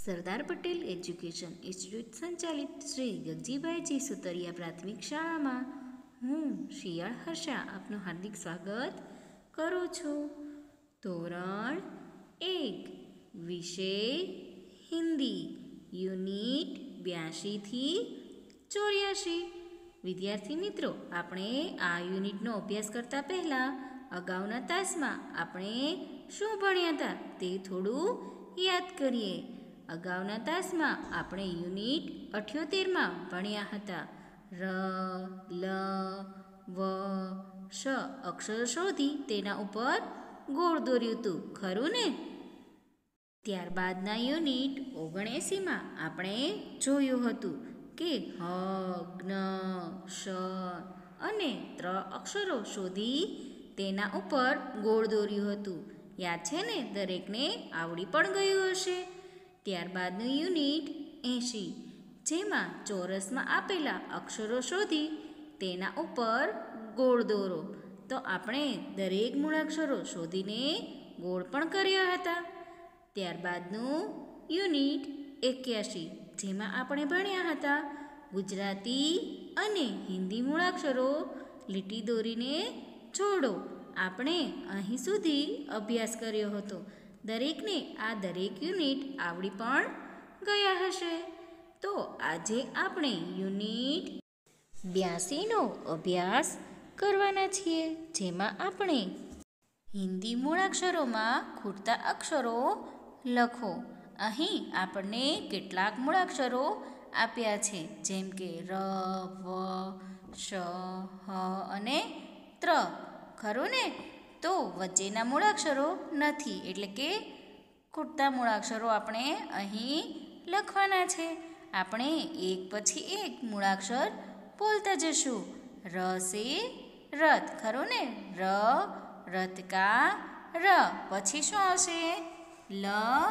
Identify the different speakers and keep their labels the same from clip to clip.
Speaker 1: Sardar Patel education institute સંચાલિત શ્રી ગગજીભાઈજી સુતરિયા પ્રાથમિક શાળામાં હું શિયાળ હર્ષા આપનું હાર્દિક સ્વાગત કરું છું. ધોરણ 1 વિષય હિન્દી યુનિટ 82 થી 84. વિદ્યાર્થી મિત્રો, આપણે આ યુનિટનો અભ્યાસ કરતા પહેલાં અગાઉના તાસમાં આપણે શું ભણ્યા હતા તે થોડું યાદ કરીએ. અગાઉના તાસમાં આપણે યુનિટ 78માં ભણ્યા હતા. ર, લ, વ, શ અક્ષર શોધી તેના ઉપર ગોળ દોર્યું હતું, ખરું ને? ત્યારબાદના યુનિટ 79માં આપણે જોયું હતું કે હ, જ્ઞ, શ અને ત્ર અક્ષરો શોધી તેના ઉપર ગોળ દોર્યું હતું. યાદ છે ને? દરેકને આવડી પણ ગયું હશે. ત્યારબાદનું યુનિટ 80, જેમાં ચોરસમાં આપેલા અક્ષરો શોધી તેના ઉપર ગોળ દોરો. તો આપણે દરેક મૂળાક્ષરો શોધીને ગોળ પણ કર્યા હતા. ત્યારબાદનું યુનિટ 81, જેમાં આપણે ભણ્યા હતા ગુજરાતી અને હિન્દી મૂળાક્ષરો લીટી દોરીને જોડો. આપણે અહીં સુધી અભ્યાસ કર્યો હતો. દરેકને આ દરેક યુનિટ આવડી પણ ગયા હશે. તો આજે આપણે યુનિટ 82નો અભ્યાસ કરવાના છીએ, જેમાં આપણે હિન્દી મૂળાક્ષરોમાં ખૂટતા અક્ષરો લખો. અહીં આપણને કેટલાક મૂળાક્ષરો આપ્યા છે, જેમ કે ર, વ, શ, હ અને ત્ર, ખરું ને? તો વચ્ચેના મૂળાક્ષરો નથી, એટલે કે ખૂટતા મૂળાક્ષરો આપણે અહીં લખવાના છે. આપણે એક પછી એક મૂળાક્ષર બોલતા જશું. ર સે રથ, ખરું ને? ર, રથ કા ર. પછી શું આવશે? લ,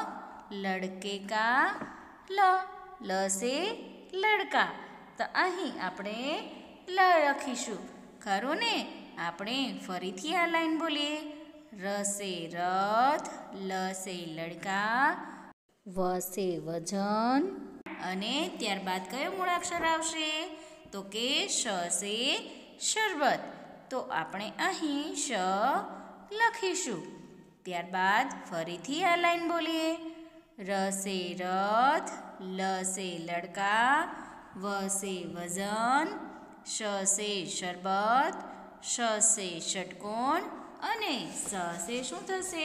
Speaker 1: લડકે કા લ. લ સે લડકા. તો અહીં આપણે લ લખીશું, ખરું ને? આપણે ફરીથી આ લાઈન બોલીએ. ર સે રથ, લ સે લડકા, વ સે વજન. અને ત્યારબાદ કયો મૂળાક્ષર આવશે? તો કે શ સે શરબત. તો આપણે અહીં શ લખીશું. ત્યારબાદ ફરીથી આ લાઈન બોલીએ. ર સે રથ, લ સે લડકા, વ સે વજન, શ સે શરબત, શ સે ષટકોણ અને સ સે શું થશે?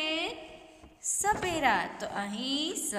Speaker 1: સપેરા. તો અહીં સ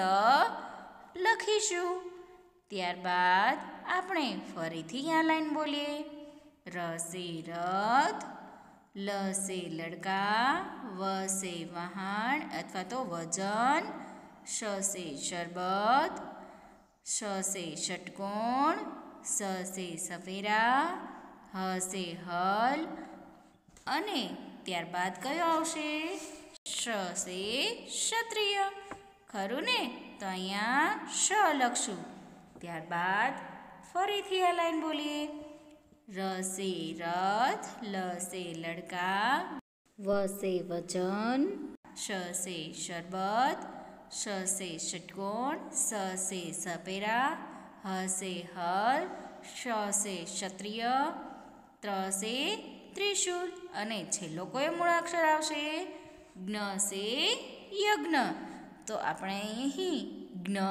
Speaker 1: લખીશું. ત્યારબાદ આપણે ફરીથી આ લાઈન બોલીએ. ર સે રથ, લ સે લડકા, વ સે વહાણ અથવા તો વજન, શ સે શરબત, શ સે ષટકોણ, સ સે સફેરા, હ સે હલ અને ત્યારબાદ કયો આવશે? શ સે ક્ષત્રિય, ખરું ને? તો અહીંયા શ લખશું. ત્યારબાદ ફરીથી આ લાઈન બોલીએ. ર સે રથ, લ સે લડકા, વ સે વજન, શ સે શરબત, શ સે ષટકોણ, સ સે સપેરા, હ સે હલ, શ સે ક્ષત્રિય, ત્ર સે ત્રિશૂલ અને છેલ્લો કયો મૂળાક્ષર આવશે? જ્ઞ સે યજ્ઞ. તો આપણે અહીં જ્ઞ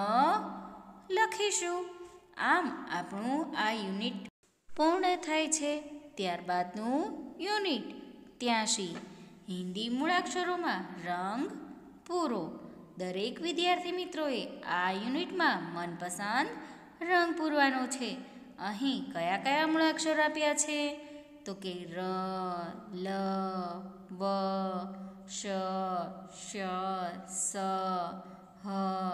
Speaker 1: લખીશું. આમ આપણું આ યુનિટ પૂર્ણ થાય છે. ત્યારબાદનું યુનિટ 83, હિન્દી મૂળાક્ષરોમાં રંગ પૂરો. દરેક વિદ્યાર્થી મિત્રોએ આ યુનિટમાં મનપસંદ રંગ પૂરવાનો છે. અહીં કયા કયા મૂળાક્ષર આપ્યા છે? તો કે ર, લ, વ, શ, શ, સ, હ,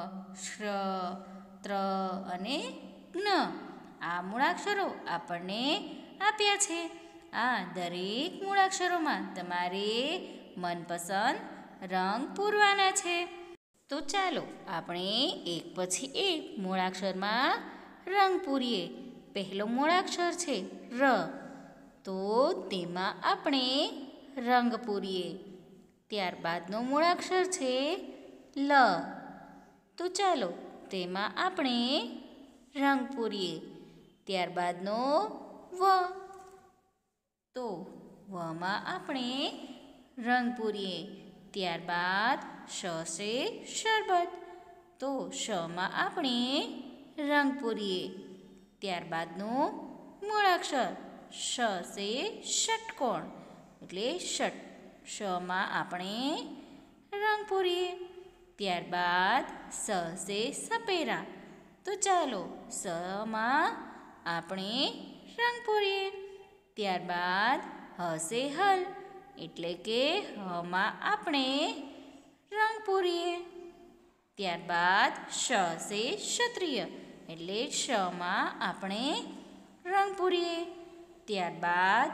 Speaker 1: શ, ત્ર અને જ્ઞ. આ મૂળાક્ષરો આપણને આપ્યા છે. આ દરેક મૂળાક્ષરોમાં તમારે મનપસંદ રંગ પૂરવાના છે. તો ચાલો આપણે એક પછી એક મૂળાક્ષરમાં રંગ પૂરીએ. પહેલો મૂળાક્ષર છે ર, તો તેમાં આપણે રંગ પૂરીએ. ત્યારબાદનો મૂળાક્ષર છે લ, તો ચાલો તેમાં આપણે રંગ પૂરીએ. ત્યારબાદનો વ, તો વમાં આપણે રંગ પૂરીએ. ત્યારબાદ શ સે શરબત, તો શમાં આપણે રંગ પૂરીએ. ત્યારબાદનું મૂળાક્ષર શ સે ષટકોણ, એટલે ષટ, શમાં આપણે રંગ પૂરીએ. ત્યારબાદ સ સે સપેરા, તો ચાલો સમાં આપણે રંગ પૂરીએ. ત્યારબાદ હ સે હલ, એટલે કે હમાં આપણે રંગ પૂરીએ. ત્યારબાદ શ સે ક્ષત્રિય, એટલે શમાં આપણે રંગ પૂરીએ. ત્યારબાદ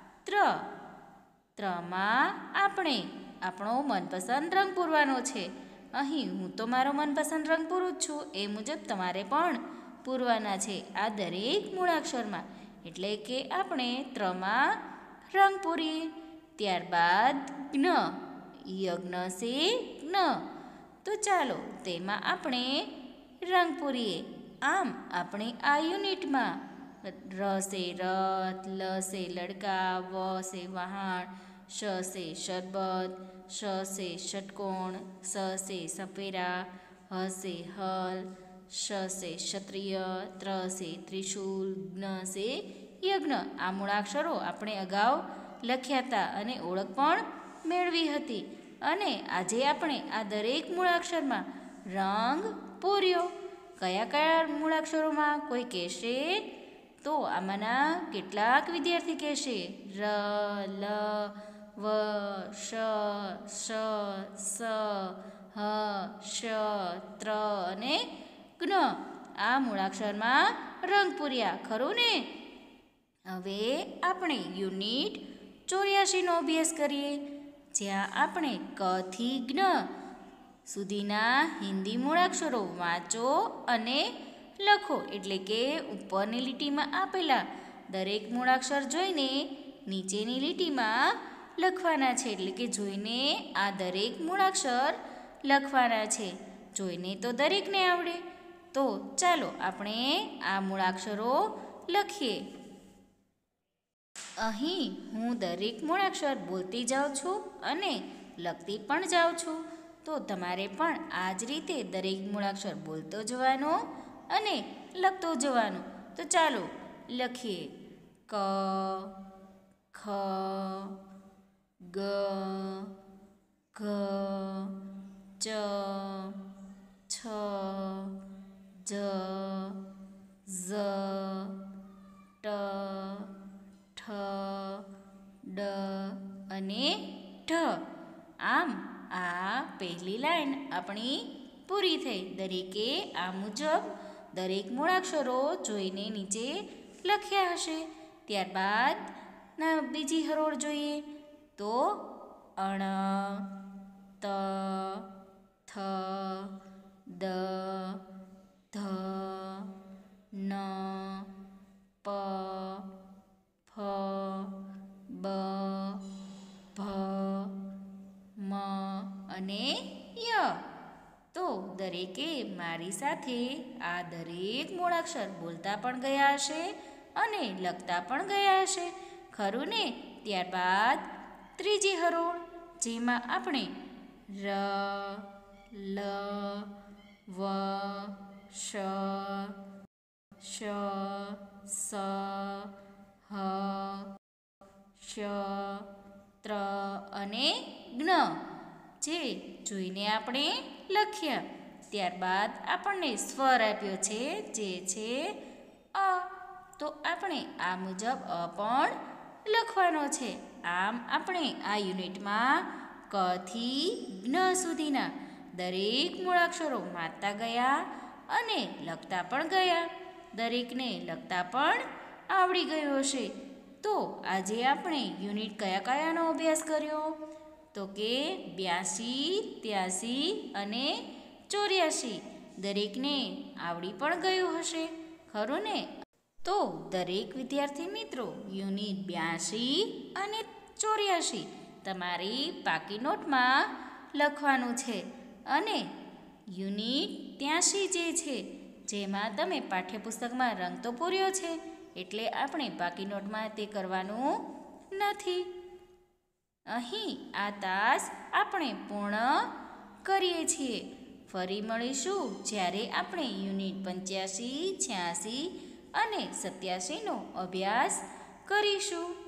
Speaker 1: ત્રમાં આપણે આપણો મનપસંદ રંગ પૂરવાનો છે. અહીં હું તો મારો મનપસંદ રંગ પૂરું જ છું, એ મુજબ તમારે પણ પૂરવાના છે આ દરેક મૂળાક્ષરમાં. એટલે કે આપણે ત્રમાં રંગ પૂરીએ. ત્યારબાદ જ્ઞ, યજ્ઞ સે જ્ઞ, તો ચાલો તેમાં આપણે રંગ પૂરીએ. આમ આપણે આ યુનિટમાં ર સે રથ, લ સે લડકા, વ સે વહાણ, શ સે શરબત, શ સે ષટકોણ, સ સે સપેરા, હ સે હલ, શ સે ક્ષત્રિય, ત્ર સે ત્રિશૂલ, જ્ઞ સે યજ્ઞ, આ મૂળાક્ષરો આપણે અગાઉ લખ્યા હતા અને ઓળખ પણ મેળવી હતી. અને આજે આપણે આ દરેક મૂળાક્ષરમાં રંગ પૂર્યો. કયા કયા મૂળાક્ષરોમાં કોઈ કહેશે? તો આમાંના કેટલાક વિદ્યાર્થી કહેશે ર, લ, વ, શ, સ, હ, શ, ત્ર અને જ્ઞ, આ મૂળાક્ષરમાં રંગ પૂર્યા, ખરું ને? હવે આપણે યુનિટ 84 નો અભ્યાસ કરીએ, જ્યાં આપણે ક થી જ્ઞ સુધીના હિન્દી મૂળાક્ષરો વાંચો અને લખો. એટલે કે ઉપરની લીટીમાં આપેલા દરેક મૂળાક્ષર જોઈને નીચેની લીટીમાં લખવાના છે. એટલે કે જોઈને આ દરેક મૂળાક્ષર લખવાના છે. જોઈને તો દરેકને આવડે. તો ચાલો આપણે આ મૂળાક્ષરો લખીએ. અહીં હું દરેક મૂળાક્ષર બોલતી જાઉં છું અને લખતી પણ જાઉં છું. તો તમારે પણ આ જ રીતે દરેક મૂળાક્ષર બોલતો જવાનો અને લખતો જવાનો. તો ચાલો લખીએ. ક, ખ, ગ, ઘ, ચ, છ, જ, ઝ, ટ, ઠ, ડ અને ઢ. આમ આ પહેલી લાઈન આપણી પૂરી થઈ. દરેકે આ મુજબ દરેક મૂળાક્ષરો જોઈને નીચે લખ્યા હશે. ત્યારબાદ બીજી હરોળ જોઈએ તો અણ, ત, થ, દ, ધ, ન, પ, ફ, બ, ભ, મ અને ય. તો દરેકે મારી સાથે આ દરેક મૂળાક્ષર બોલતા પણ ગયા હશે અને લખતા પણ ગયા હશે, ખરું ને? ત્યારબાદ ત્રીજી હરોળ, જેમાં આપણે ર, લ, વ, શ, શ, સ, હ, શ, ત્ર અને જ્ઞ જે જોઈને આપણે લખ્યા. ત્યારબાદ આપણને સ્વર આપ્યો છે જે છે અ. તો આપણે આ મુજબ અ પણ લખવાનો છે. આમ આપણે આ યુનિટમાં ક થી જ્ઞ સુધીના દરેક મૂળાક્ષરો વાંચતા ગયા અને લખતા પણ ગયા. દરેકને લખતા પણ આવડી ગયું હશે. તો આજે આપણે યુનિટ કયા કયાનો અભ્યાસ કર્યો? તો કે 82, 83 અને 84. દરેકને આવડી પણ ગયું હશે, ખરું ને? તો દરેક વિદ્યાર્થી મિત્રો યુનિટ 82 અને 84 તમારી પાકી નોટમાં લખવાનું છે અને યુનિટ 83 જે છે, જેમાં તમે પાઠ્યપુસ્તકમાં રંગ તો પૂર્યો છે, એટલે આપણે બાકી નોટમાં તે કરવાનું નથી. અહીં આ તાસ આપણે પૂર્ણ કરીએ છીએ. ફરી મળીશું જ્યારે આપણે યુનિટ 85, 86 અને 87નો અભ્યાસ કરીશું.